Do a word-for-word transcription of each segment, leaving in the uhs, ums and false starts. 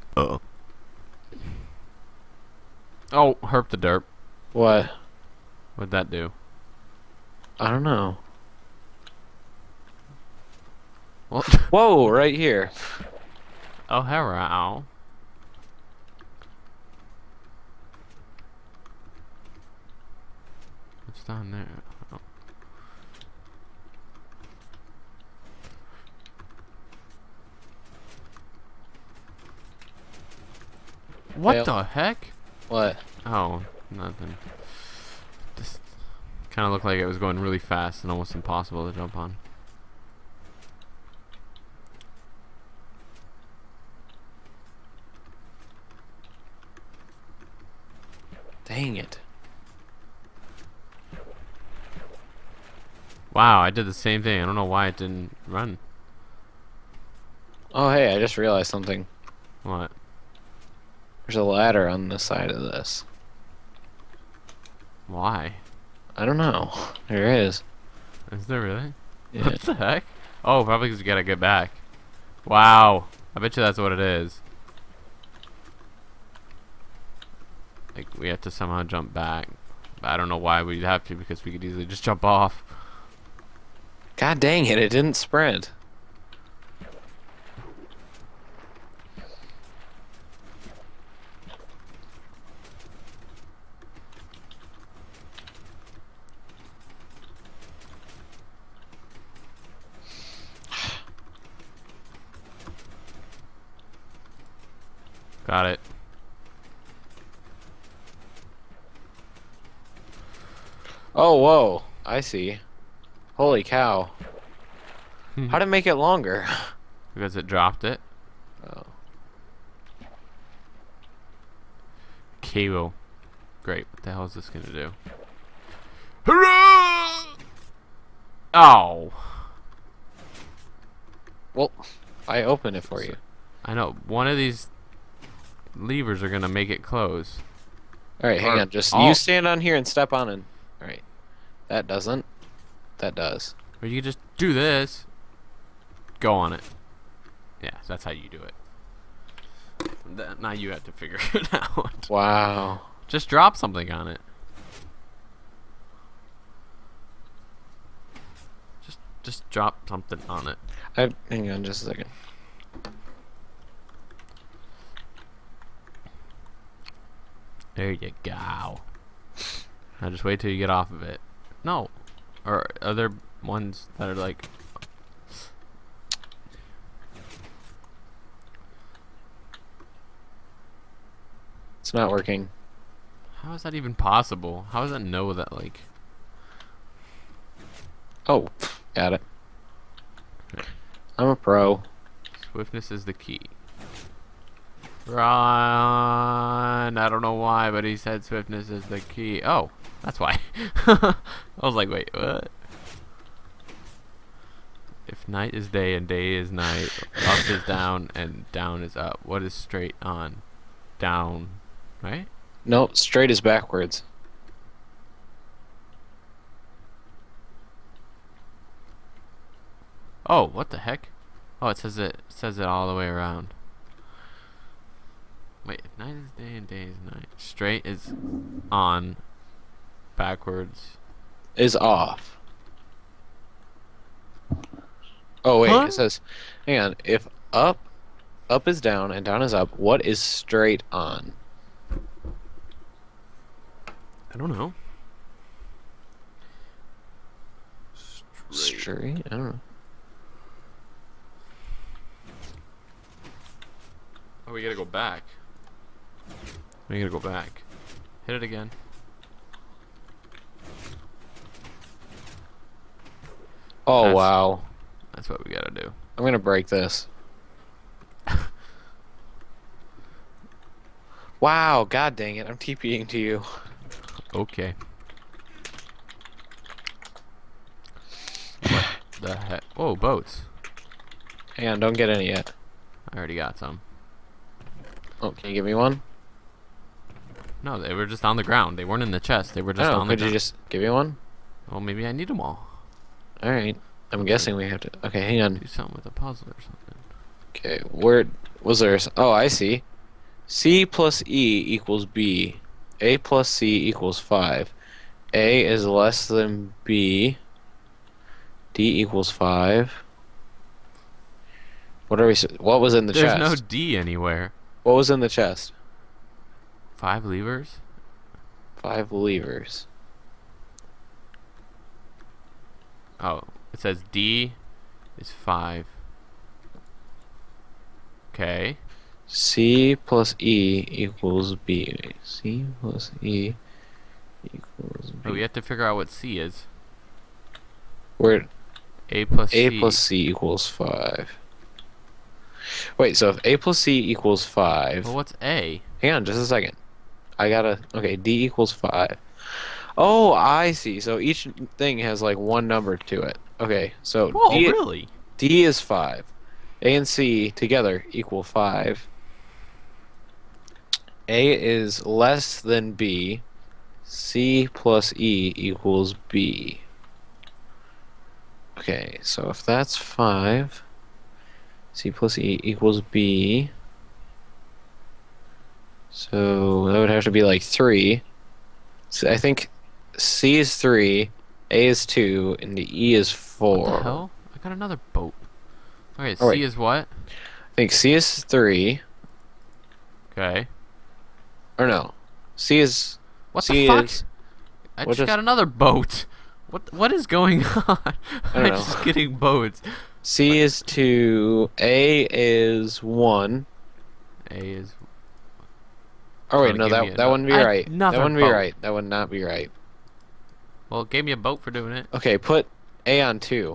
Uh. Oh, herp the derp. What? What'd that do? I don't know. Well, Whoa, right here. oh, hello. What's down there? Oh. What Fail. the heck? What? Oh, nothing. Just kind of looked like it was going really fast and almost impossible to jump on. Dang it. Wow, I did the same thing. I don't know why it didn't run. Oh, hey, I just realized something. What? There's a ladder on the side of this. Why? I don't know. There is. Is there really? Yeah. What the heck? Oh, probably because you gotta get back. Wow. I bet you that's what it is. Like, we have to somehow jump back. I don't know why we'd have to, because we could easily just jump off. God dang it, it didn't sprint. Got it. Oh, whoa. I see. Holy cow. How'd it make it longer? Because it dropped it. Oh. Cable. Great. What the hell is this gonna do? Hurrah! Oh. Well, I opened it for you. I know. One of these levers are gonna make it close. Alright, hang Or- on. Just oh. you stand on here and step on it. Alright. That doesn't. That does. Or you can just do this. Go on it. Yeah, that's how you do it. Th- Now you have to figure it out. Wow. Just drop something on it. Just, just drop something on it. I hang on just a second. There you go. Now just wait till you get off of it. No. Or are there ones that are like... It's not working. How is that even possible? How does it know that, like... Oh, got it. I'm a pro. Swiftness is the key. Run! I don't know why, but he said swiftness is the key. Oh, that's why. I was like, wait, what? If night is day and day is night, up is down and down is up. What is straight on? Down, right? No, straight is backwards. Oh, what the heck? Oh, it says it, it says it all the way around. Wait, if night is day and day is night. Straight is on. Backwards. Is off. Oh wait, Huh? it says, hang on. If up, up is down and down is up, what is straight on? I don't know. Straight? I don't know. Oh, we gotta go back. We gotta go back. Hit it again. Oh That's- wow. That's what we gotta do. I'm gonna break this. Wow, god dang it, I'm TPing to you. Okay. What the heck? Whoa, boats. Hang on, don't get any yet. I already got some. Oh, can you give me one? No, they were just on the ground. They weren't in the chest. They were just Oh, on the could you ground. just give me one? Well, maybe I need them all. Alright. I'm guessing we have to. Okay, hang on. Do something with a puzzle or something. Okay, where was there? s- Oh, I see. C plus E equals B. A plus C equals five. A is less than B. D equals five. What are we? s- What was in the There's chest? no D anywhere. What was in the chest? Five levers? Five levers. Oh, it says D is five. Okay. C plus E equals B. C plus E equals Oh, we B. have to figure out what C is. Where A plus A C. plus C equals five. Wait, so if A plus C equals five. Well, what's A? Hang on just a second. I gotta. Okay, D equals five. Oh, I see. So each thing has like one number to it. Okay, so Whoa, D, really? D is five. A and C together equal five. A is less than B. C plus E equals B. Okay, so if that's five, C plus E equals B. So that would have to be like three. So I think C is three, A is two, and the E is four. What the hell? I got another boat. Okay, Oh, C wait. is what? I think C is three. Okay. Or no. C is What C the fuck? is I what just just- got another boat. What what is going on? I I'm don't know. just getting boats. C is two, A is one. A is Oh wait, Trying to no, give me that a that no- wouldn't be I- right. That another wouldn't be boat. right. That would not be right. well, it gave me a boat for doing it. Okay, put A on two.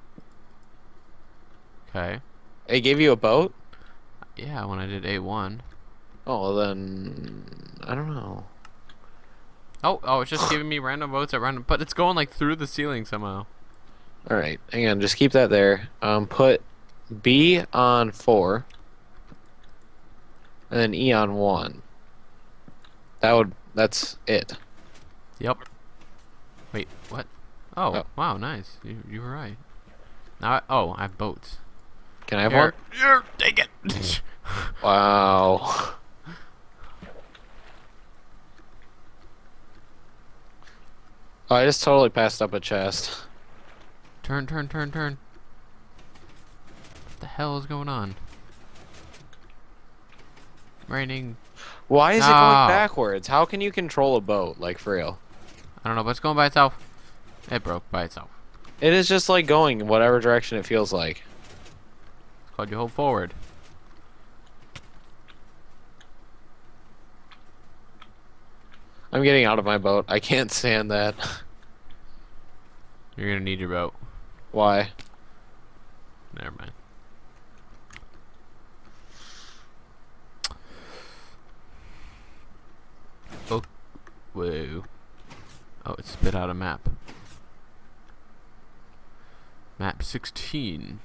Okay. A gave you a boat? Yeah, when I did A one. Oh, well then I don't know. Oh, oh, it's just giving me random boats at random, but it's going like through the ceiling somehow. All right, hang on, just keep that there. Um, put B on four, and then E on one. That would. That's it. Yep. Wait, what? Oh, Oh. wow, nice. You you were right. Now, I, oh, I have boats. Can I have Here, one? here, take it. Wow. Oh, I just totally passed up a chest. turn, turn, turn, turn. What the hell is going on? Raining. Why is it No. going backwards? How can you control a boat, like for real? I don't know, but it's going by itself. It broke by itself. It is just like going in whatever direction it feels like. It's called you hold forward. I'm getting out of my boat. I can't stand that. You're gonna need your boat. Why? Never mind. Oh, whoa. Oh, it spit out a map. Map sixteen.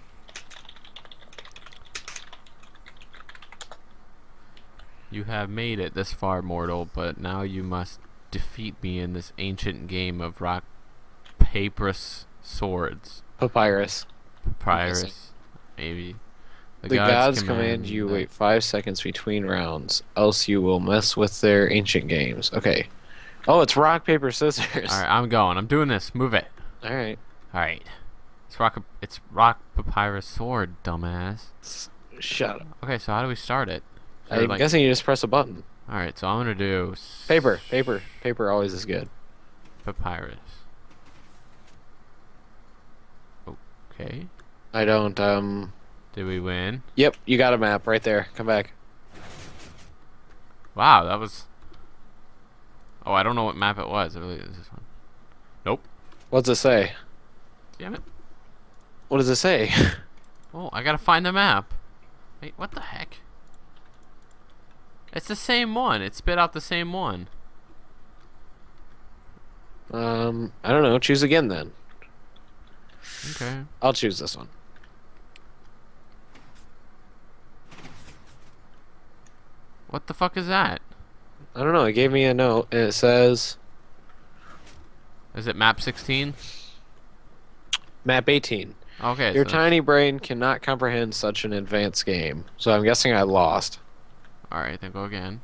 You have made it this far, mortal, but now you must defeat me in this ancient game of rock, paper, s- swords. Papyrus. Papyrus, maybe. The, gods, command you that- wait five seconds between rounds, else you will mess with their ancient games. Okay. Oh, it's rock, paper, scissors. Alright, I'm going. I'm doing this. Move it. Alright. Alright. It's rock. It's rock, papyrus, sword, dumbass. Shut up. Okay, so how do we start it? Or, I'm like- guessing you just press a button. Alright, so I'm gonna do s- Paper. Paper. Paper always is good. papyrus. Okay. I don't, um... Did we win? Yep, you got a map right there. Come back. Wow, that was. Oh, I don't know what map it was. I believe it was this one. Nope. What's it say? Damn it. What does it say? Oh, I gotta find the map. Wait, what the heck? It's the same one. It spit out the same one. um, I don't know. Choose again then. Okay. I'll choose this one. What the fuck is that? I don't know. It gave me a note, and it says Is it map sixteen? map eighteen. Okay. Your so- tiny brain cannot comprehend such an advanced game. So I'm guessing I lost. Alright, then go again.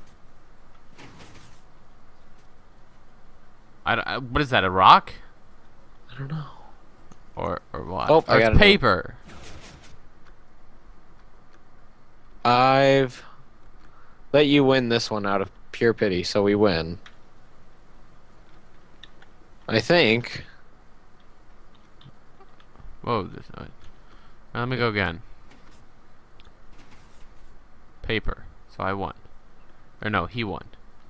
I don't, I, what is that, a rock? I don't know. Or or what? Oh, I or got it's it. paper. I've let you win this one out of pure pity, so we win. I think. Whoa, there's no. Now let me go again. Paper. So I won. Or no, he won.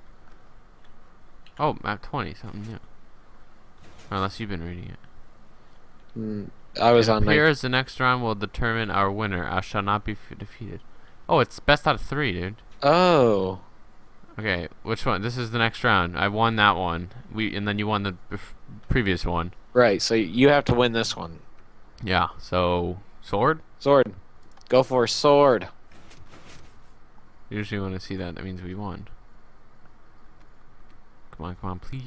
Oh, map twenty, something new. Unless you've been reading it. Mm, I was It on. appears the next round will determine our winner. I shall not be f defeated. Oh, it's best out of three, dude. Oh. Okay, which one? This is the next round. I won that one. We and then you won the bef previous one. Right. So you have to win this one. Yeah. So sword. Sword. Go for sword. Usually when I see that, that means we won. Come on, come on, please.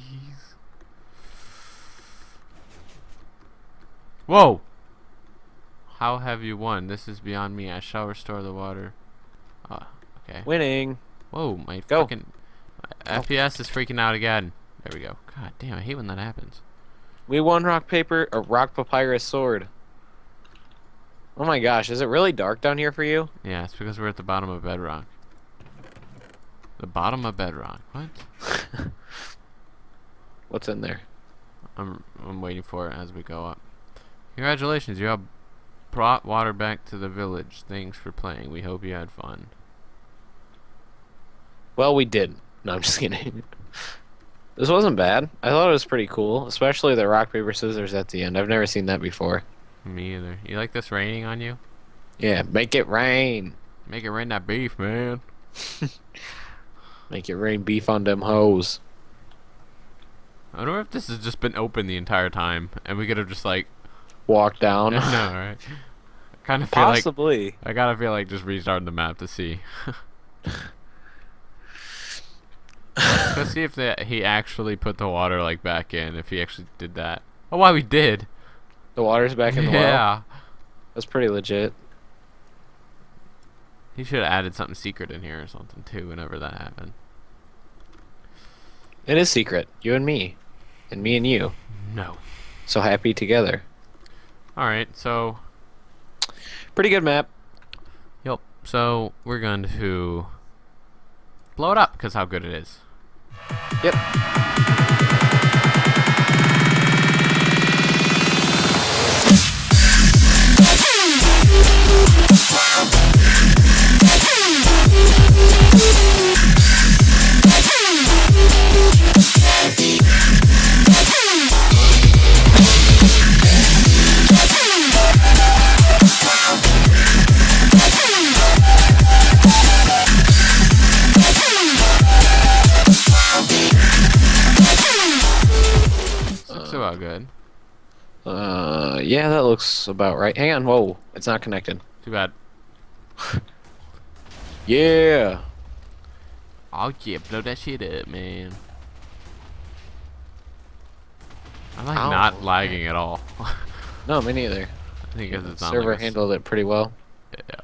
Whoa! How have you won? This is beyond me. I shall restore the water. Ah, okay. Winning. Whoa, my Go. fucking F P S is freaking out again. There we go. God damn, I hate when that happens. We won rock paper or rock papyrus sword. Oh my gosh, is it really dark down here for you? Yeah, it's because we're at the bottom of bedrock. The bottom of bedrock. What? What's in there? I'm I'm waiting for it as we go up. Congratulations, you have brought water back to the village. Thanks for playing. We hope you had fun. Well, we did. No, I'm just kidding. This wasn't bad. I thought it was pretty cool, especially the rock paper scissors at the end. I've never seen that before. Me either. You like this raining on you? Yeah, make it rain. Make it rain that beef, man. Make it rain beef on them hoes. I wonder if this has just been open the entire time, and we could have just like Walk down. I know, right? I kind of feel like Possibly. I gotta feel like just restarting the map to see. Let's see if the, he actually put the water like back in. If he actually did that. Oh, wow, we did. The water's back in the well. Yeah. That's pretty legit. He should have added something secret in here or something too. Whenever that happened. It is secret. You and me, and me and you. No. So happy together. All right, so. Pretty good map. Yep. So we're going to blow it up because how good it is. Yep. Looks about good. Uh, yeah, that looks about right. Hang on, whoa, it's not connected. Too bad. Yeah. Oh yeah, blow that shit up, man. I'm like Ow. not lagging at all. No, me neither. I think because it's on Server like a s- handled it pretty well. Yeah.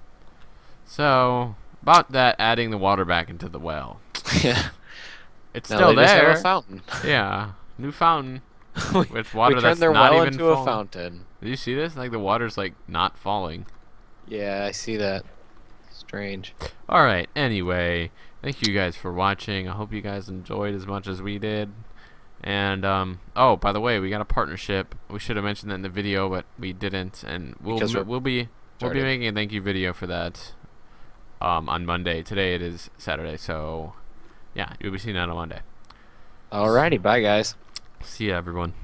So about that, adding the water back into the well. Yeah. It's Now still they just have there. a fountain. Yeah, new fountain we with water we that's turned their not well even into a falling. fountain. Did you see this? Like the water's like not falling. Yeah, I see that. Strange. All right. Anyway, thank you guys for watching. I hope you guys enjoyed as much as we did. And um, oh, by the way, we got a partnership. We should have mentioned that in the video, but we didn't. And we'll Because we're we'll be we'll be started. making a thank you video for that um, on Monday. Today it is Saturday, so yeah, you'll be seeing that on Monday. Alrighty, bye guys. See ya, everyone.